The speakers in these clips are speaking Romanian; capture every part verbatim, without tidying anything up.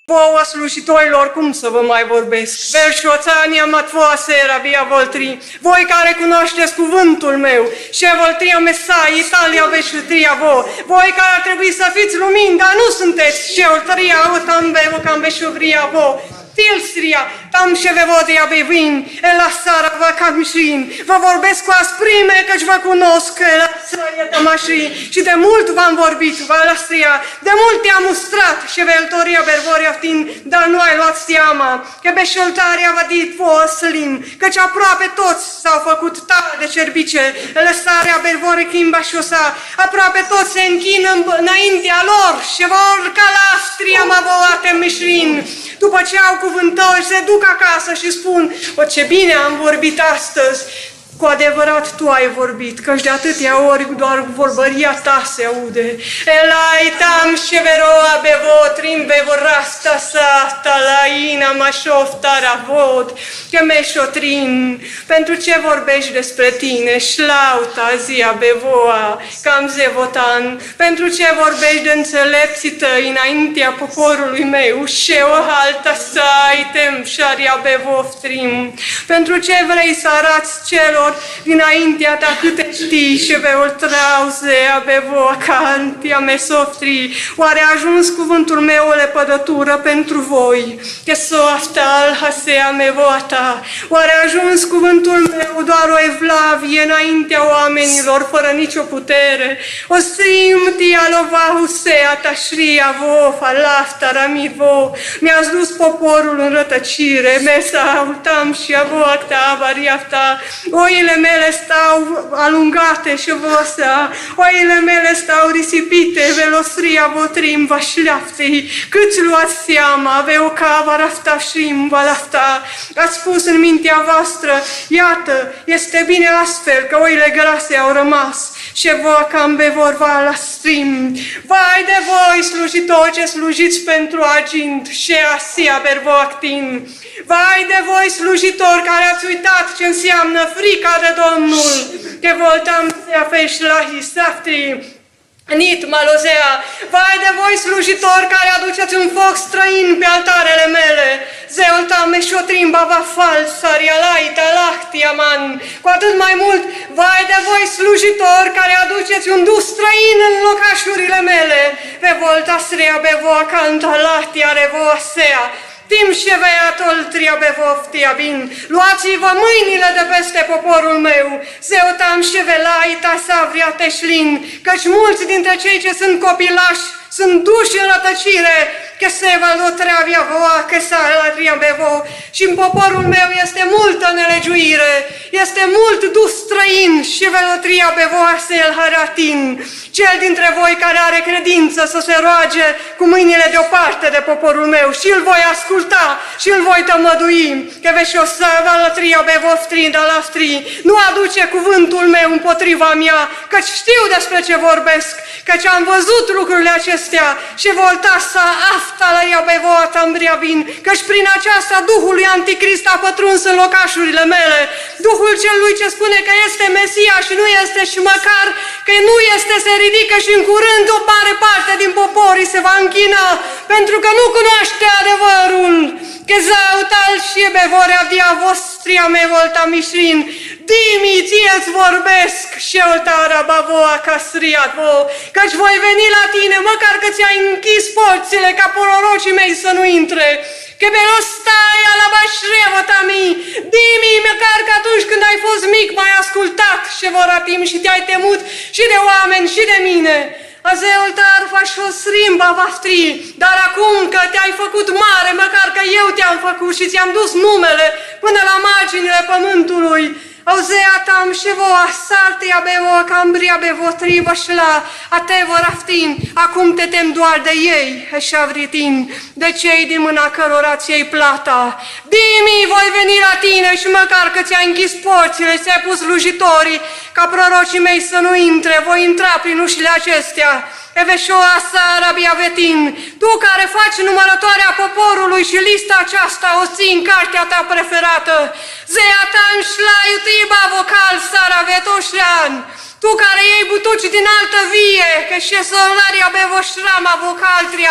Vouă slujitorilor, cum să vă mai vorbesc? Verșoțania matvoasera bia voltri, voi care cunoașteți cuvântul meu, și voltria mesai, Italia veștria vo, voi care ar trebui să fiți lumini, dar nu sunteți, și voltria o tambe, o cam veșuvria vo, Tilstria, tam și vevodia bevin, e la sara va camșin, vă vorbesc cu asprime, căci vă cunosc, e la săie tămașin, și de mult v-am vorbit, vă lăstria, de mult te-am mustrat, și veltoria bervoria tin, dar nu ai luat seama, că beșoltarea vă dit voi slim, căci aproape toți s-au făcut tare de cerbice, lăsarea bervorii chimba și osa, aproape toți se închină înaintea lor, și vor ca la astria mă voate mișrin, după ce au cuvântări, se duc acasă și spun, o, ce bine am vorbit astăzi. Cu adevărat tu ai vorbit, căci de atâtea ori doar vorbăria ta se aude. Elai tam și veroa bevotrim bevorasta sa, talaina mașoftara vod, că meșotrin. Pentru ce vorbești despre tine, șlauta zia bevoa, cam zevotan? Pentru ce vorbești de înțelepții tăi înaintea poporului meu, și o halta sa item șaria bevoftrim? Pentru ce vrei să arați celor dinaintea ta câte știi și veul trauze abevo cantia mesoftri, oare a ajuns cuvântul meu o lepădătură pentru voi? Că soaftal hasea mevoata, oare a ajuns cuvântul meu doar o evlavie înaintea oamenilor fără nicio putere? O simti alovahusea tașria vo falafta ramivo, mi-ați dus poporul în rătăcire, mesa ultam și avoacta avariafta, oile mele stau alungate și vosea, oile mele stau risipite, velosria votrim vașleaftii, câți luați seama, avea o cava rafta și valafta, ați spus în mintea voastră, iată, este bine astfel că oile grase au rămas, și voi cam bevorva la strim. Vai de voi, slujitori, ce slujiți pentru agint, și asia bervoactin. Vai de voi, slujitori, care ați uitat ce înseamnă frica de Domnul, că voltam se afești la hisafti. Nit malozea, vai de voi, slujitori, care aduceți un foc străin pe altarele mele, zeul ta meșotrim bava fals, arialaita lahtiaman, cu atât mai mult, vai de voi, slujitori, care aduceți un dus străin în locașurile mele, pe volta srea bevoa canta lahtia revoa sea, timp și veatul triabevoftia bin, luați-vă mâinile de peste poporul meu, zeutam și velaita savria teșlin, căci mulți dintre cei ce sunt copilași sunt duși în rătăcire, că se va lotreavia voa, că s-a bevo, și în poporul meu este multă nelegiuire, este mult dus străin și velotria bevoa se-l haratin. Cel dintre voi care are credință să se roage cu mâinile deoparte de poporul meu și îl voi asculta și îl voi tămădui, că veși o să valătria bevoftri, dalaftri, nu aduce cuvântul meu împotriva mea, căci știu despre ce vorbesc, căci am văzut lucrurile acestea și volta să aftalăria bevoa tambria bin, căci prin aceasta Duhul lui Anticrist a pătruns în locașurile mele, Duhul celui ce spune că este Mesia și nu este și măcar că nu este, se ridică și în curând o mare parte din poporii se va închina, pentru că nu cunoaște adevărul. Că zautal și bevorea dia vostria me volta mișrin, dimi ție-ți vorbesc și oltara bavoa casriat vo, căci voi veni la tine, măcar că ți-ai închis porțile ca pororocii mei să nu intre. Că belostai la bașrevă tami, dimi măcar că atunci când ai fost mic m-ai ascultat și voratim și te-ai temut și de oameni și de mine. Azeul tarfa și o srimba vaftri, dar acum că te-ai făcut mare, măcar că eu te-am făcut și ți-am dus numele până la marginile pământului, auzea tam și voa, sartia bevo, cambria bevo, tribă și la, a te vor aftin, acum te tem doar de ei, eșavritin, de cei din mâna cărora ți-ai plata. Dimi, voi veni la tine și măcar că ți-ai închis porțile, ți-ai pus slujitorii, ca prorocii mei să nu intre, voi intra prin ușile acestea. Eveșoa Sarabia Vetin, tu care faci numărătoarea poporului și lista aceasta o ții în cartea ta preferată, Zeatan Șlaiutiba vocal Saravetoșlean, tu care iei butuci din altă vie, că și solaria bevoșrama vocaltria,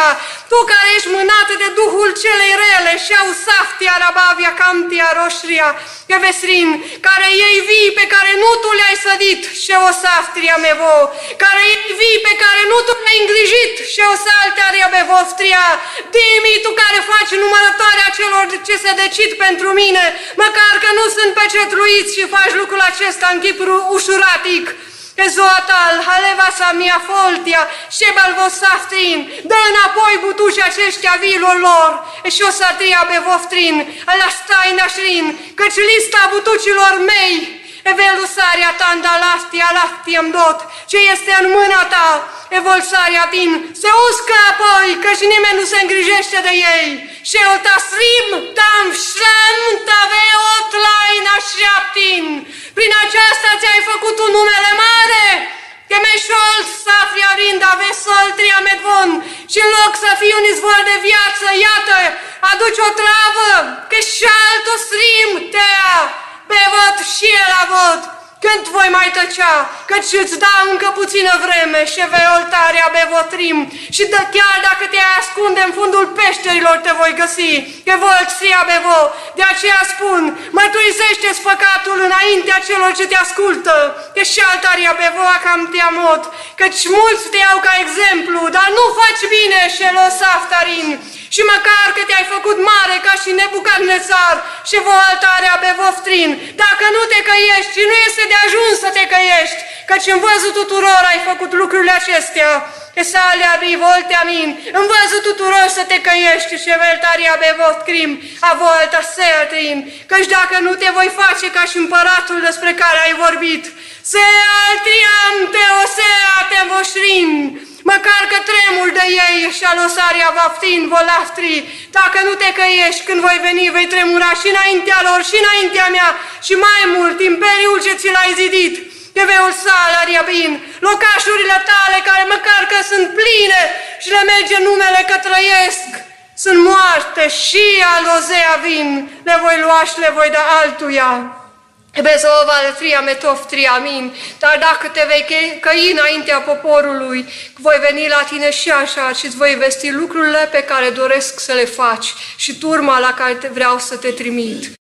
Tu care ești mânată de Duhul celei rele, și au saftia, rabavia, camtia, roșria, evesrin, care ei vii pe care nu tu le-ai sădit, și o saftria mevo, care ei vii pe care nu tu le-ai îngrijit, și o saltaria bevoftria, dimi tu care faci numărătoarea celor ce se decid pentru mine, măcar că nu sunt pecetluiți și faci lucrul acesta în chip ușuratic. Ezoatal, haleva sa mia foltia, șebal vosaftin, dă înapoi butuși aceștia vilor lor, și o satria bevoftrin, la stai nașrin, căci lista butucilor mei, evelusaria tanda lastia laftiam dot, ce este în mâna ta, evolsaria tin, se uscă apoi, căci nimeni nu se îngrijește de ei, și o tasrim tam șlam taveot laina șaptin. Prin aceasta ți-ai făcut un numele mare, Chemeșol, Safria, Rinda, Vesol, Triamedvon, și în loc să fii un izvor de viață, iată, aduci o travă, că și altul srim tea, pe vot și el a vot. Când voi mai tăcea, căci îți dau încă puțină vreme, și vei oltarea bevotrim, și de chiar dacă te ascunde în fundul peșterilor te voi găsi, că volția bevo, de aceea spun, mărturisește-ți păcatul înaintea celor ce te ascultă, că și altaria bevo cam te amot, căci mulți te iau ca exemplu, dar nu faci bine, șelos aftarin. Și măcar că te-ai făcut mare ca și Nebucadnețar și vă altarea bevoftrin, dacă nu te căiești și nu este de ajuns să te căiești, căci în văzul tuturor ai făcut lucrurile acestea, Esalea bivolte amin, în văzul tuturor să te căiești și veltaria bevoft crim, a volta seatrin, căci dacă nu te voi face ca și împăratul despre care ai vorbit, se altiam te osea te voșrin, măcar că tremur de ei și alosaria vaftin volaftri, dacă nu te căiești, când voi veni, vei tremura și înaintea lor și înaintea mea și mai mult, imperiul ce ți l-ai zidit, te vei ursa la riabin, locașurile tale care măcar că sunt pline și le merge numele că trăiesc, sunt moarte și alozea vin, le voi lua și le voi da altuia. Bezova de tria metof tria min, dar dacă te vei căi înaintea poporului, voi veni la tine și așa și îți voi vesti lucrurile pe care doresc să le faci și turma la care te vreau să te trimit.